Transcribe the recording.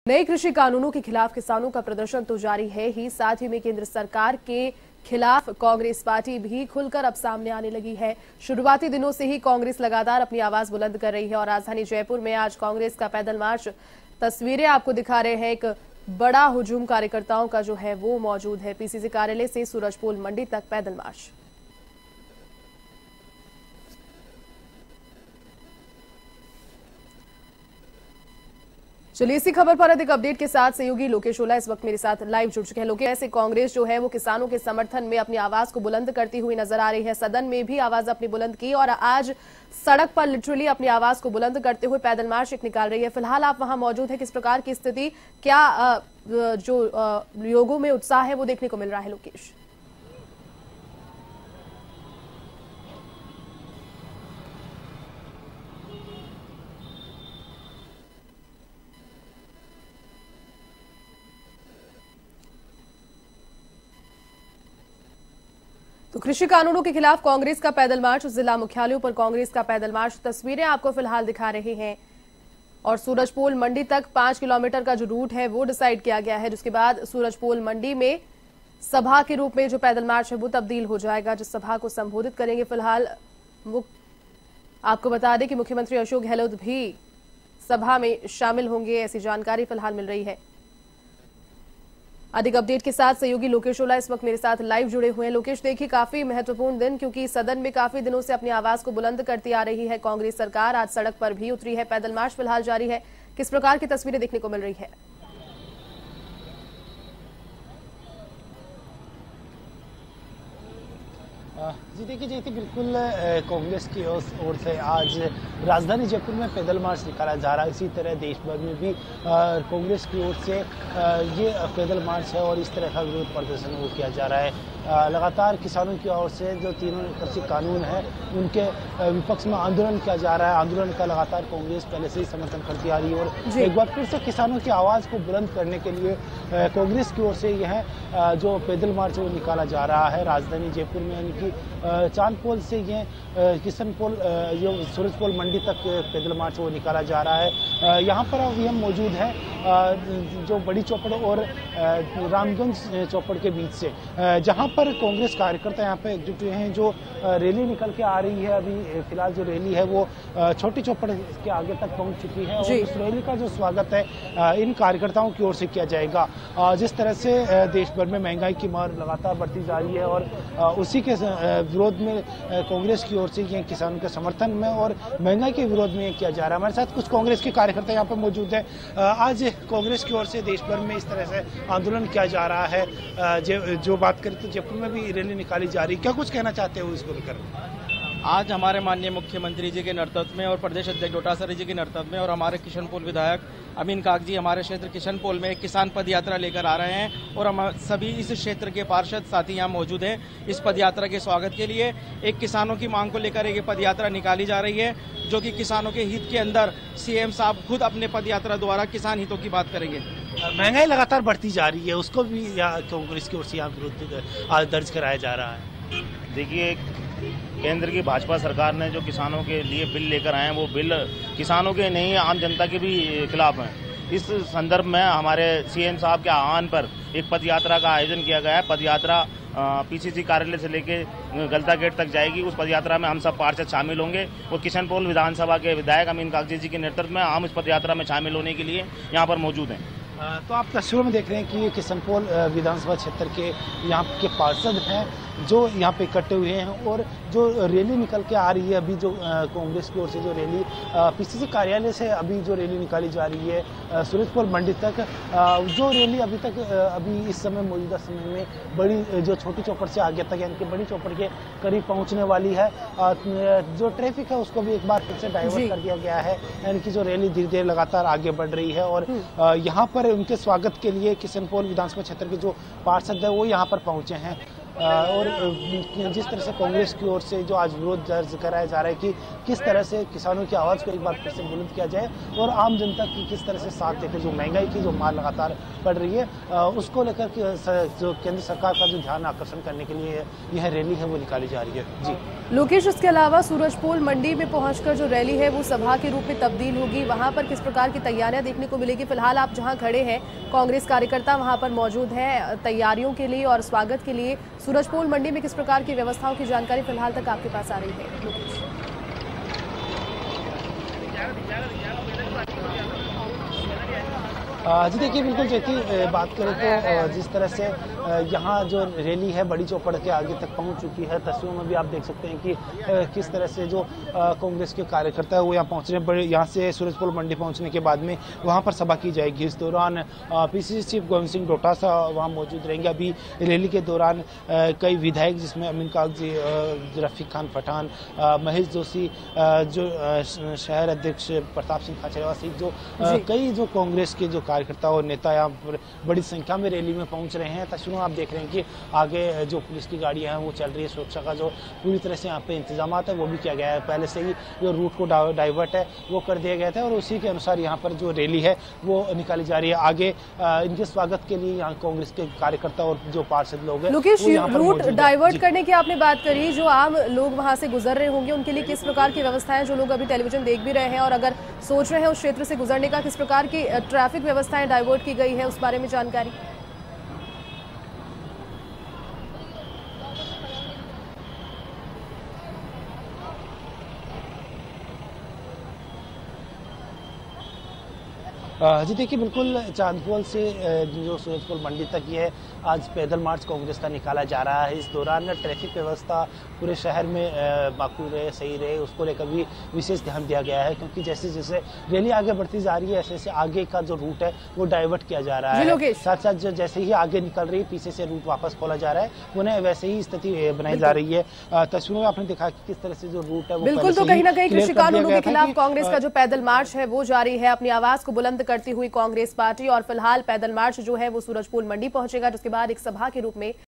नए कृषि कानूनों के खिलाफ किसानों का प्रदर्शन तो जारी है ही, साथ ही में केंद्र सरकार के खिलाफ कांग्रेस पार्टी भी खुलकर अब सामने आने लगी है। शुरुआती दिनों से ही कांग्रेस लगातार अपनी आवाज बुलंद कर रही है और राजधानी जयपुर में आज कांग्रेस का पैदल मार्च, तस्वीरें आपको दिखा रहे हैं। एक बड़ा हुजूम कार्यकर्ताओं का जो है वो मौजूद है। पीसीसी कार्यालय से सूरजपोल मंडी तक पैदल मार्च। चलिए इसी खबर पर अधिक अपडेट के साथ सहयोगी लोकेश ओला इस वक्त मेरे साथ लाइव जुड़ चुके हैं। लोकेश, ऐसे कांग्रेस जो है वो किसानों के समर्थन में अपनी आवाज को बुलंद करती हुई नजर आ रही है। सदन में भी आवाज अपनी बुलंद की और आज सड़क पर लिटरली अपनी आवाज को बुलंद करते हुए पैदल मार्च निकाल रही है। फिलहाल आप वहां मौजूद है, किस प्रकार की स्थिति, क्या जो लोगों में उत्साह है वो देखने को मिल रहा है? लोकेश, तो कृषि कानूनों के खिलाफ कांग्रेस का पैदल मार्च, जिला मुख्यालयों पर कांग्रेस का पैदल मार्च, तस्वीरें आपको फिलहाल दिखा रहे हैं। और सूरजपोल मंडी तक 5 किलोमीटर का जो रूट है वो डिसाइड किया गया है, जिसके बाद सूरजपोल मंडी में सभा के रूप में जो पैदल मार्च है वो तब्दील हो जाएगा, जिस सभा को संबोधित करेंगे। फिलहाल वो आपको बता दें कि मुख्यमंत्री अशोक गहलोत भी सभा में शामिल होंगे, ऐसी जानकारी फिलहाल मिल रही है। अधिक अपडेट के साथ सहयोगी लोकेश ओला इस वक्त मेरे साथ लाइव जुड़े हुए हैं। लोकेश, देखिए काफी महत्वपूर्ण दिन, क्योंकि सदन में काफी दिनों से अपनी आवाज को बुलंद करती आ रही है कांग्रेस सरकार। आज सड़क पर भी उतरी है, पैदल मार्च फिलहाल जारी है। किस प्रकार की तस्वीरें देखने को मिल रही है? जी देखिए जैसे बिल्कुल कांग्रेस की ओर से आज राजधानी जयपुर में पैदल मार्च निकाला जा रहा है। इसी तरह देश भर में भी कांग्रेस की ओर से ये पैदल मार्च है और इस तरह का विरोध प्रदर्शन वो किया जा रहा है। लगातार किसानों की ओर से जो तीनों कृषि कानून है उनके विपक्ष में आंदोलन किया जा रहा है। आंदोलन का लगातार कांग्रेस पहले से ही समर्थन करती आ रही है और एक बार फिर से किसानों की आवाज को बुलंद करने के लिए कांग्रेस की ओर से यह जो पैदल मार्च वो निकाला जा रहा है राजधानी जयपुर में, यानी कि चांदपोल से ये किशनपोल जो सूरजपोल मंडी तक पैदल मार्च वो निकाला जा रहा है। यहाँ पर अभी हम मौजूद हैं जो बड़ी चौपड़ और रामगंज चौपड़ के बीच से, जहाँ पर कांग्रेस कार्यकर्ता यहाँ पे एकजुट हुए हैं। जो रैली निकल के आ रही है, अभी फिलहाल जो रैली है वो छोटी चौपड़ के आगे तक पहुँच चुकी है और उस रैली का जो स्वागत है इन कार्यकर्ताओं की ओर से किया जाएगा। जिस तरह से देश भर में महंगाई की मार लगातार बढ़ती जा रही है और उसी के विरोध में कांग्रेस की ओर से ये किसानों के समर्थन में और महंगाई के विरोध में किया जा रहा है। हमारे साथ कुछ कांग्रेस के कार्यकर्ता यहाँ पर मौजूद हैं। आज कांग्रेस की ओर से देश भर में इस तरह से आंदोलन किया जा रहा है। जो बात करें तो जयपुर में भी रैली निकाली जा रही है, क्या कुछ कहना चाहते हो इसको लेकर? आज हमारे माननीय मुख्यमंत्री जी के नेतृत्व में और प्रदेश अध्यक्ष डोटासरा जी के नेतृत्व में और हमारे किशनपोल विधायक अमीन काग जी हमारे क्षेत्र किशनपोल में एक किसान पद यात्रा लेकर आ रहे हैं और हम सभी इस क्षेत्र के पार्षद साथी यहाँ मौजूद हैं इस पद यात्रा के स्वागत के लिए। एक किसानों की मांग को लेकर एक पद यात्रा निकाली जा रही है, जो कि किसानों के हित के अंदर सीएम साहब खुद अपने पद यात्रा द्वारा किसान हितों की बात करेंगे। महंगाई लगातार बढ़ती जा रही है, उसको भी कांग्रेस की ओर से यहाँ विरोध दर्ज कराया जा रहा है। देखिए, केंद्र की भाजपा सरकार ने जो किसानों के लिए बिल लेकर आए हैं वो बिल किसानों के नहीं आम जनता के भी खिलाफ हैं। इस संदर्भ में हमारे सीएम साहब के आह्वान पर एक पद यात्रा का आयोजन किया गया है। पद यात्रा पीसीसी कार्यालय से लेके गलता गेट तक जाएगी। उस पद यात्रा में हम सब पार्षद शामिल होंगे और किशनपोल विधानसभा के विधायक अमीन कागजी जी के नेतृत्व में हम इस पद यात्रा में शामिल होने के लिए यहाँ पर मौजूद हैं। तो आप तस्वीरों में देख रहे हैं कि किशनपोल विधानसभा क्षेत्र के यहाँ के पार्षद हैं जो यहाँ पे इकट्ठे हुए हैं और जो रैली निकल के आ रही है, अभी जो कांग्रेस की ओर से जो रैली पीसीसी कार्यालय से अभी जो रैली निकाली जा रही है सूरजपोल मंडी तक, जो रैली अभी इस समय मौजूदा समय में बड़ी जो छोटी चौपड़ से आगे तक यानी कि बड़ी चौपड़ के करीब पहुँचने वाली है। जो ट्रैफिक है उसको भी एक बार फिर से डाइवर्ट कर दिया गया है, यानी कि जो रैली धीरे धीरे लगातार आगे बढ़ रही है और यहाँ पर उनके स्वागत के लिए किशनपोल विधानसभा क्षेत्र के जो पार्षद है वो यहाँ पर पहुँचे हैं। और जिस तरह से कांग्रेस की ओर से जो आज विरोध दर्ज कराया जा रहा है कि किस तरह से किसानों की आवाज़ को एक बार फिर से बुलंद किया जाए और आम जनता की किस तरह से साथ देकर जो महंगाई की जो मार लगातार बढ़ रही है उसको लेकर जो केंद्र सरकार का जो ध्यान आकर्षण करने के लिए यह रैली है वो निकाली जा रही है। जी लोकेश, इसके अलावा सूरजपोल मंडी में पहुंचकर जो रैली है वो सभा के रूप में तब्दील होगी, वहां पर किस प्रकार की तैयारियां देखने को मिलेगी? फिलहाल आप जहां खड़े हैं कांग्रेस कार्यकर्ता वहां पर मौजूद हैं तैयारियों के लिए और स्वागत के लिए। सूरजपोल मंडी में किस प्रकार की व्यवस्थाओं की जानकारी फिलहाल तक आपके पास आ रही है लोकेश? जी देखिए, बिल्कुल जैसी बात करें तो जिस तरह से यहाँ जो रैली है बड़ी चौपड़ के आगे तक पहुँच चुकी है। तस्वीरों में भी आप देख सकते हैं कि किस तरह से जो कांग्रेस के कार्यकर्ता है वो यहाँ पहुँच रहे हैं। यहाँ से सूरजपोल मंडी पहुँचने के बाद में वहाँ पर सभा की जाएगी। इस दौरान पीसीसी चीफ गोविंद सिंह डोटासरा वहाँ मौजूद रहेंगे। अभी रैली के दौरान कई विधायक जिसमें अमीन कागजी, रफीक खान पठान, महेश जोशी, जो शहर अध्यक्ष प्रताप सिंह खाचरियावास सहित जो कई जो कांग्रेस के जो कार्यकर्ता और नेता यहाँ पर बड़ी संख्या में रैली में पहुंच रहे हैं। तस्वीरों आप देख रहे हैं कि आगे जो पुलिस की गाड़ियां हैं वो चल रही है। सुरक्षा का जो पूरी तरह से यहाँ पे इंतजाम है वो भी किया गया है। पहले से ही जो रूट को डाइवर्ट है वो कर दिया गया था और उसी के अनुसार यहाँ पर जो रैली है वो निकाली जा रही है। आगे इनके स्वागत के लिए यहाँ कांग्रेस के कार्यकर्ता और जो पार्षद लोग हैं रूट डाइवर्ट करने की आपने बात करी, जो आम लोग वहाँ से गुजर रहे होंगे उनके लिए किस प्रकार की व्यवस्थाएं, जो लोग अभी टेलीविजन देख भी रहे हैं और अगर सोच रहे हैं उस क्षेत्र से गुजरने का, किस प्रकार की ट्रैफिक व्यवस्थाएं डाइवर्ट की गई है उस बारे में जानकारी? जी देखिए, बिल्कुल चांदपोल से जो सूरजपोल मंडी तक ये आज पैदल मार्च कांग्रेस का निकाला जा रहा है। इस दौरान ट्रैफिक व्यवस्था पूरे शहर में माकूल रहे, सही रहे, उसको लेकर भी विशेष ध्यान दिया गया है क्योंकि जैसे जैसे रैली आगे बढ़ती जा रही है ऐसे ऐसे आगे का जो रूट है वो डाइवर्ट किया जा रहा है। साथ साथ जो जैसे ही आगे निकल रही है पीछे से रूट वापस खोला जा रहा है, उन्हें वैसे ही स्थिति बनाई जा रही है। तस्वीरों में आपने देखा कि किस तरह से जो रूट है वो बिल्कुल, तो कहीं ना कहीं कृषि कानूनों के खिलाफ कांग्रेस का जो पैदल मार्च है वो जारी है। अपनी आवाज को बुलंद करती हुई कांग्रेस पार्टी और फिलहाल पैदल मार्च जो है वो सूरजपोल मंडी पहुंचेगा, जिसके बाद एक सभा के रूप में